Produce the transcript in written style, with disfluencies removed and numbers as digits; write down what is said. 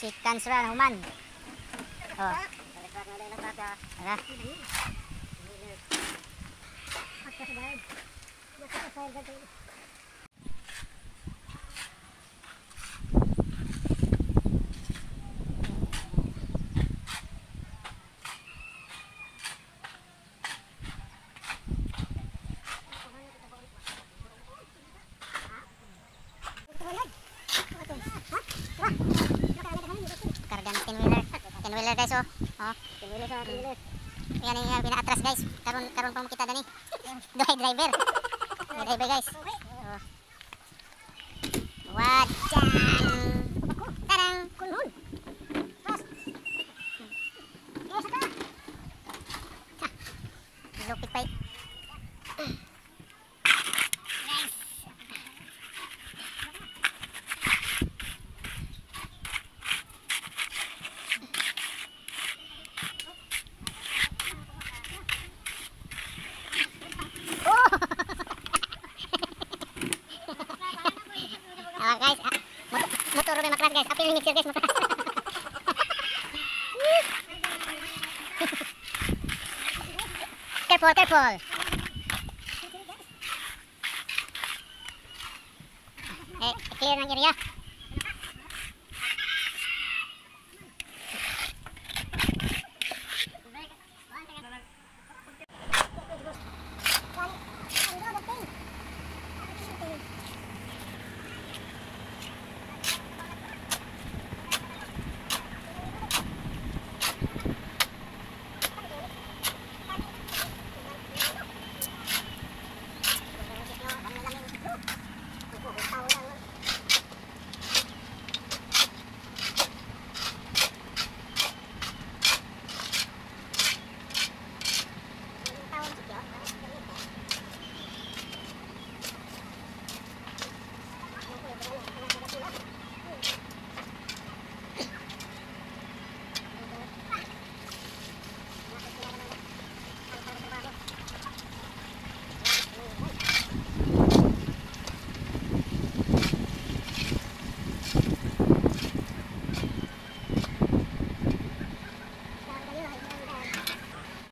si Kansra Human. Oh. Tara. Karga ng 10-wheeler. 10-wheeler guys, oh. Oh. 10-wheeler. Yan yung pina-atras guys. Karon pa makita dani. Duhay driver. Duhay driver guys. Oh. Wajang. Tarang. Kunhon. Lupit pa. Guys, motor may makras guys. Apil mixer guys makras. Careful.